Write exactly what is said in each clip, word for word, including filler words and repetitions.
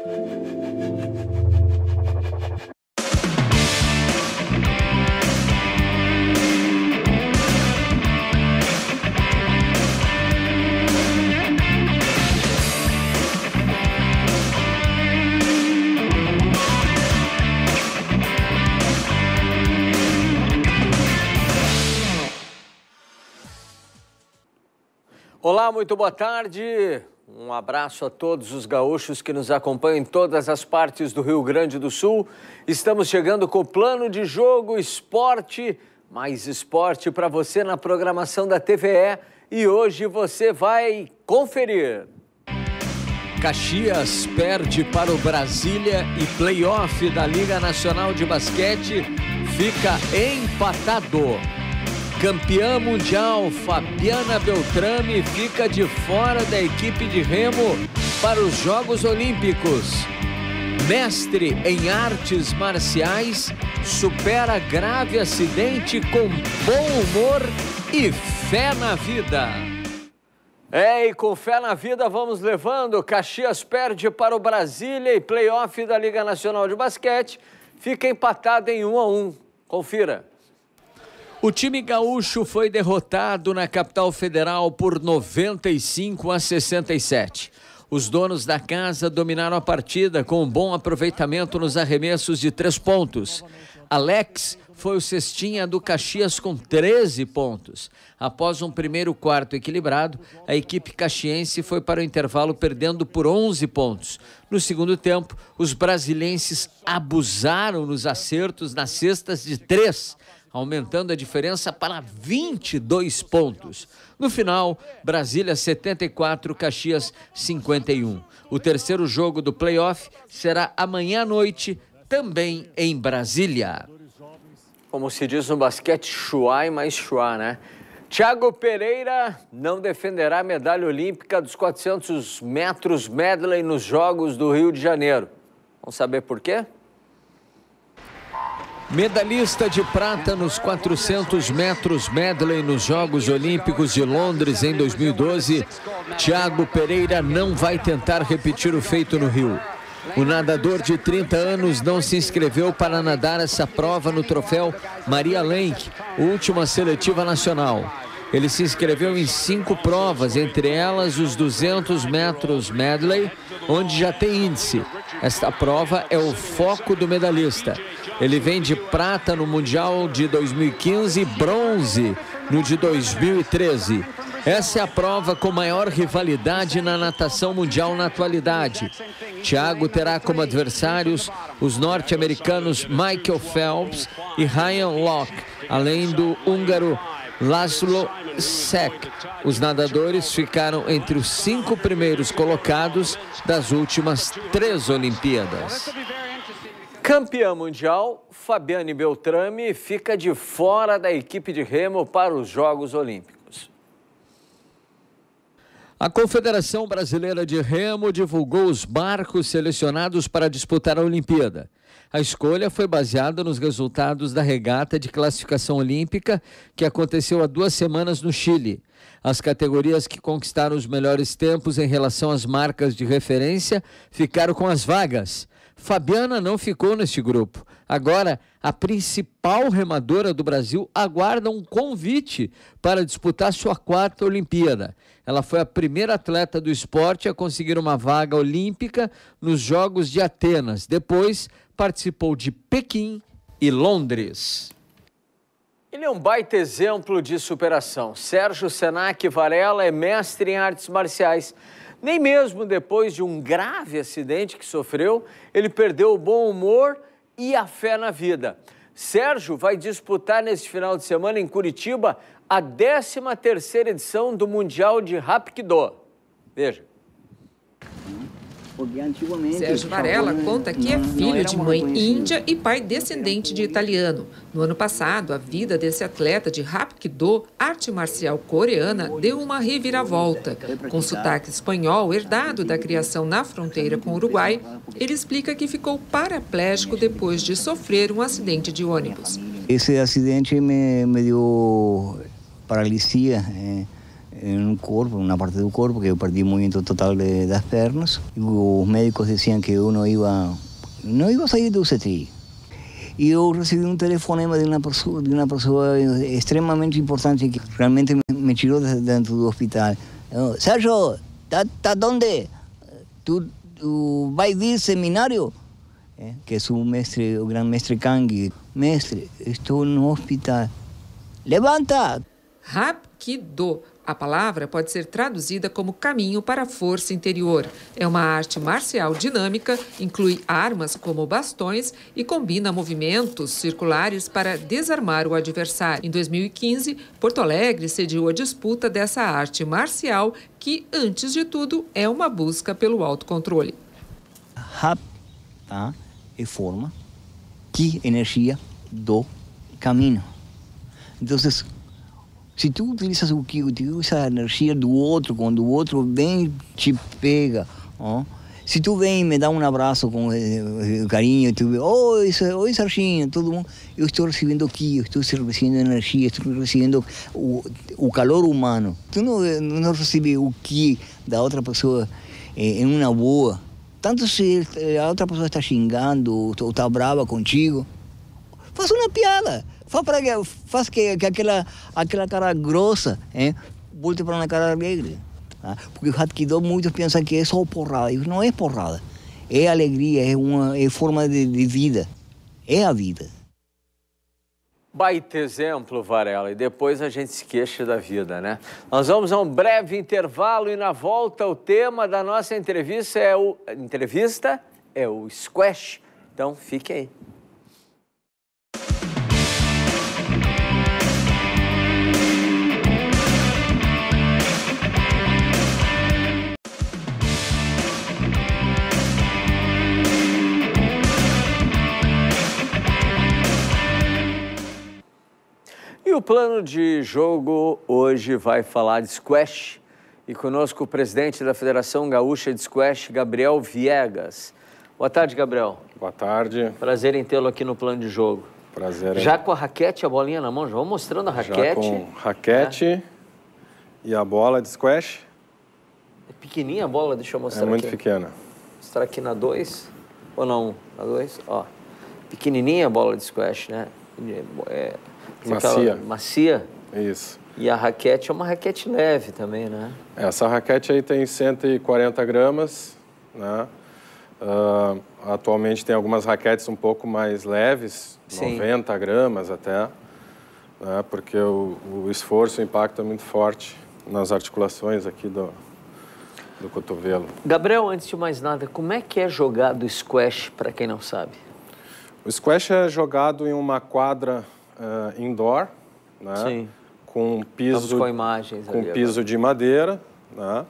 Olá, muito boa tarde. Um abraço a todos os gaúchos que nos acompanham em todas as partes do Rio Grande do Sul. Estamos chegando com o plano de jogo Esporte, mais esporte para você na programação da T V E. E hoje você vai conferir. Caxias perde para o Brasília e play-off da Liga Nacional de Basquete fica empatado. Campeã mundial Fabiana Beltrame fica de fora da equipe de remo para os Jogos Olímpicos. Mestre em artes marciais supera grave acidente com bom humor e fé na vida. É, e com fé na vida vamos levando. Caxias perde para o Brasília e play-off da Liga Nacional de Basquete fica empatado em um a um. Confira. O time gaúcho foi derrotado na capital federal por noventa e cinco a sessenta e sete. Os donos da casa dominaram a partida com um bom aproveitamento nos arremessos de três pontos. Alex foi o cestinha do Caxias com treze pontos. Após um primeiro quarto equilibrado, a equipe caxiense foi para o intervalo perdendo por onze pontos. No segundo tempo, os brasilenses abusaram nos acertos nas cestas de três, aumentando a diferença para vinte e dois pontos. No final, Brasília setenta e quatro, Caxias cinquenta e um. O terceiro jogo do play-off será amanhã à noite, também em Brasília. Como se diz no basquete, chuá e mais chuá, né? Thiago Pereira não defenderá a medalha olímpica dos quatrocentos metros medley nos Jogos do Rio de Janeiro. Vamos saber por quê? Medalhista de prata nos quatrocentos metros medley nos Jogos Olímpicos de Londres em dois mil e doze, Thiago Pereira não vai tentar repetir o feito no Rio. O nadador de trinta anos não se inscreveu para nadar essa prova no troféu Maria Lenk, última seletiva nacional. Ele se inscreveu em cinco provas, entre elas os duzentos metros medley, onde já tem índice. Esta prova é o foco do medalhista. Ele vem de prata no Mundial de dois mil e quinze e bronze no de dois mil e treze. Essa é a prova com maior rivalidade na natação mundial na atualidade. Thiago terá como adversários os norte-americanos Michael Phelps e Ryan Locke, além do húngaro Laszlo Sek. Os nadadores ficaram entre os cinco primeiros colocados das últimas três Olimpíadas. Campeã mundial, Fabiane Beltrame fica de fora da equipe de remo para os Jogos Olímpicos. A Confederação Brasileira de Remo divulgou os barcos selecionados para disputar a Olimpíada. A escolha foi baseada nos resultados da regata de classificação olímpica que aconteceu há duas semanas no Chile. As categorias que conquistaram os melhores tempos em relação às marcas de referência ficaram com as vagas. Fabiana não ficou neste grupo. Agora, a principal remadora do Brasil aguarda um convite para disputar sua quarta Olimpíada. Ela foi a primeira atleta do esporte a conseguir uma vaga olímpica nos Jogos de Atenas. Depois, participou de Pequim e Londres. Ele é um baita exemplo de superação. Sérgio Senac Varela é mestre em artes marciais. Nem mesmo depois de um grave acidente que sofreu, ele perdeu o bom humor e a fé na vida. Sérgio vai disputar neste final de semana em Curitiba a décima terceira edição do Mundial de Hapkido. Veja. Sérgio Varela conta que é filho de mãe índia e pai descendente de italiano. No ano passado, a vida desse atleta de Hapkido, arte marcial coreana, deu uma reviravolta. Com sotaque espanhol herdado da criação na fronteira com o Uruguai, ele explica que ficou paraplégico depois de sofrer um acidente de ônibus. Esse acidente me, me deu paralisia. É... no corpo, na parte do corpo, que eu perdi o movimento total de, das pernas. E os médicos diziam que eu não ia, não ia sair do C T I. E eu recebi um telefonema de uma pessoa, de uma pessoa extremamente importante que realmente me, me tirou de dentro do hospital. Eu, Sérgio, tá, tá onde? Tu, tu vai vir seminário? É, que é o mestre, o grande mestre Kang. Mestre, estou no hospital. Levanta! Hapkido. A palavra pode ser traduzida como caminho para a força interior. É uma arte marcial dinâmica, inclui armas como bastões e combina movimentos circulares para desarmar o adversário. Em dois mil e quinze, Porto Alegre sediou a disputa dessa arte marcial que, antes de tudo, é uma busca pelo autocontrole. Hap, tá? É forma, que energia do caminho. Então, se tu utilizas o que utiliza a energia do outro, quando o outro vem te pega, ó. Se tu vem e me dá um abraço com eh, carinho, tu vê, oi, oi Serginho, todo mundo, eu estou recebendo aqui, eu estou recebendo energia, estou recebendo o, o calor humano. Tu não, não recebe o que da outra pessoa eh, em uma boa. Tanto se a outra pessoa está xingando ou está brava contigo, faz uma piada. Faz, para que, faz que, que aquela, aquela cara grossa hein, volte para uma cara alegre. Tá? Porque o Hapkido, muitos pensam que é só porrada. Isso não é porrada. É alegria, é uma é forma de, de vida. É a vida. Baita exemplo, Varela. E depois a gente se queixa da vida, né? Nós vamos a um breve intervalo e na volta o tema da nossa entrevista é o, entrevista é o squash. Então, fique aí. E o plano de jogo hoje vai falar de squash. E conosco o presidente da Federação Gaúcha de Squash, Gabriel Viegas. Boa tarde, Gabriel. Boa tarde. Prazer em tê-lo aqui no plano de jogo. Prazer. Já com a raquete e a bolinha na mão, já vamos mostrando a raquete. Já com raquete é. E a bola de squash. É pequenininha a bola, deixa eu mostrar aqui. É muito aqui. pequena. Vou mostrar aqui na dois, ou não, na dois, ó. Pequenininha a bola de squash, né? É... Macia. Macia. Isso. E a raquete é uma raquete leve também, né? Essa raquete aí tem cento e quarenta gramas, né? Uh, atualmente tem algumas raquetes um pouco mais leves, Sim. noventa gramas até, né? Porque o, o esforço, o impacto é muito forte nas articulações aqui do, do cotovelo. Gabriel, antes de mais nada, como é que é jogado squash, para quem não sabe? O squash é jogado em uma quadra Uh, indoor, né? Sim. Com piso, com imagens com ali piso agora. de madeira, né?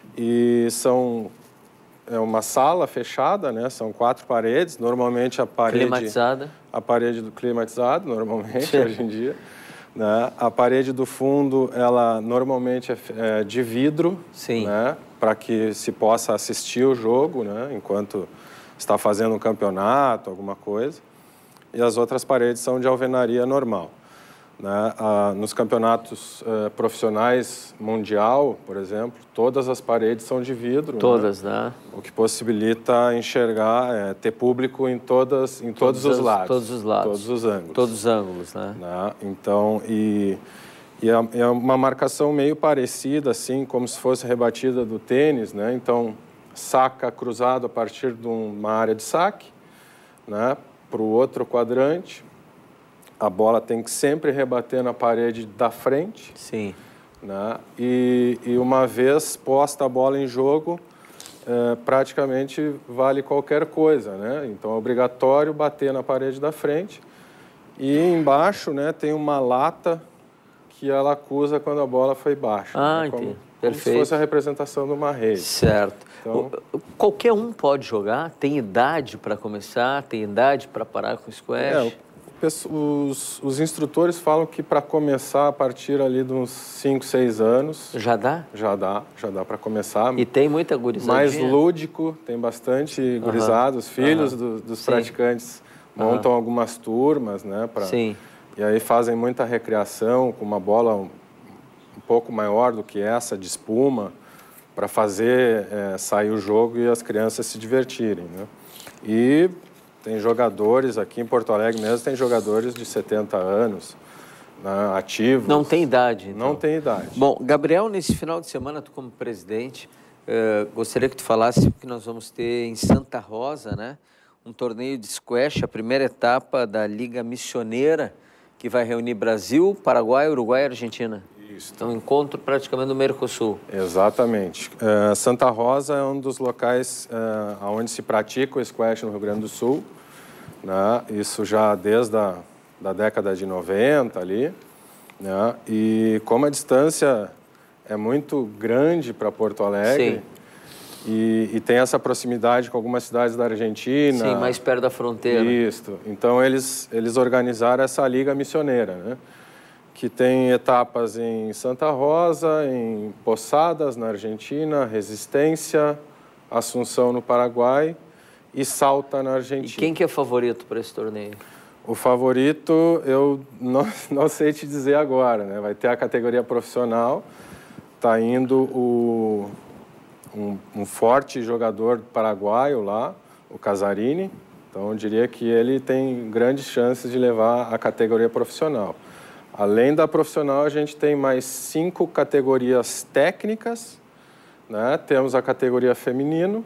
E são é uma sala fechada, né? São quatro paredes, normalmente a parede climatizada, a parede do climatizado, normalmente Sim. hoje em dia, né? A parede do fundo, ela normalmente é, é de vidro, Sim. né? Para que se possa assistir o jogo, né? Enquanto está fazendo um campeonato, alguma coisa. E as outras paredes são de alvenaria normal. Né? Ah, nos campeonatos eh, profissionais mundial, por exemplo, todas as paredes são de vidro. Todas, né? né? O que possibilita enxergar, é, ter público em, todas, em todos, todos os lados. Todos os lados. Todos os ângulos. Todos os ângulos, né? né? Então, e, e é, é uma marcação meio parecida, assim, como se fosse rebatida do tênis, né? Então, saca cruzado a partir de uma área de saque, né? Para o outro quadrante, a bola tem que sempre rebater na parede da frente. Sim. Né? E, e uma vez posta a bola em jogo, é, praticamente vale qualquer coisa, né? Então é obrigatório bater na parede da frente. E embaixo, né, tem uma lata que ela acusa quando a bola foi baixa. Ah, né? como, entendi. Como Perfeito. se fosse a representação de uma rede. Certo. Então, qualquer um pode jogar? Tem idade para começar? Tem idade para parar com o squash? É, os, os instrutores falam que para começar a partir ali de uns cinco, seis anos... Já dá? Já dá, já dá para começar. E tem muita gurizadinha? Mais lúdico, tem bastante gurizada. Os filhos do, dos Sim. praticantes montam uhum. algumas turmas, né? Pra, Sim. E aí fazem muita recreação com uma bola um, um pouco maior do que essa, de espuma, para fazer é, sair o jogo e as crianças se divertirem, né? E tem jogadores aqui em Porto Alegre mesmo, tem jogadores de setenta anos, né, ativos. Não tem idade, então. Não tem idade. Bom, Gabriel, nesse final de semana, tu como presidente, eh, gostaria que tu falasse que nós vamos ter em Santa Rosa, né, um torneio de squash, a primeira etapa da Liga Missioneira, que vai reunir Brasil, Paraguai, Uruguai e Argentina. Isso. Então, um encontro praticamente no Mercosul. Exatamente. Uh, Santa Rosa é um dos locais uh, onde se pratica o squash no Rio Grande do Sul, né? Isso já desde a da década de noventa ali, né? E como a distância é muito grande para Porto Alegre, e, e tem essa proximidade com algumas cidades da Argentina. Sim, mais perto da fronteira. Isso. Então, eles, eles organizaram essa Liga Missioneira, né? Que tem etapas em Santa Rosa, em Posadas, na Argentina, Resistência, Assunção, no Paraguai, e Salta, na Argentina. E quem que é favorito para esse torneio? O favorito, eu não, não sei te dizer agora, né? Vai ter a categoria profissional, está indo o, um, um forte jogador paraguaio lá, o Casarini. Então, eu diria que ele tem grandes chances de levar a categoria profissional. Além da profissional, a gente tem mais cinco categorias técnicas, né? Temos a categoria feminino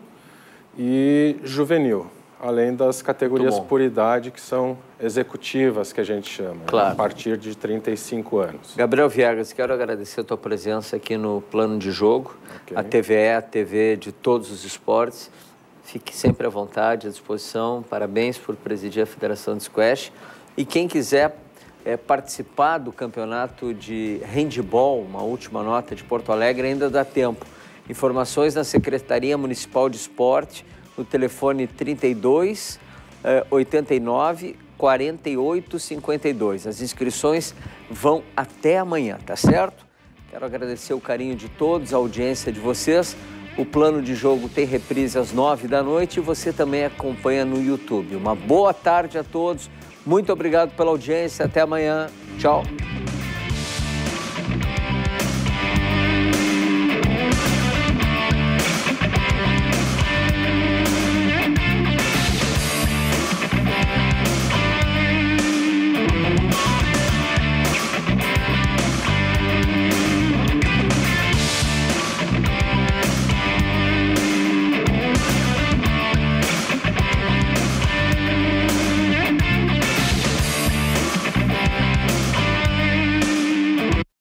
e juvenil, além das categorias por idade, que são executivas, que a gente chama, claro, né? A partir de trinta e cinco anos. Gabriel Viegas, quero agradecer a tua presença aqui no Plano de Jogo, okay. A T V E, a T V de todos os esportes. Fique sempre à vontade, à disposição. Parabéns por presidir a Federação de Squash. E quem quiser é, participar do campeonato de handball, uma última nota de Porto Alegre, ainda dá tempo. Informações na Secretaria Municipal de Esporte, no telefone trinta e dois, oitenta e nove, quarenta e oito, cinquenta e dois. As inscrições vão até amanhã, tá certo? Quero agradecer o carinho de todos, a audiência de vocês. O Plano de Jogo tem reprise às nove da noite e você também acompanha no YouTube. Uma boa tarde a todos. Muito obrigado pela audiência. Até amanhã. Tchau.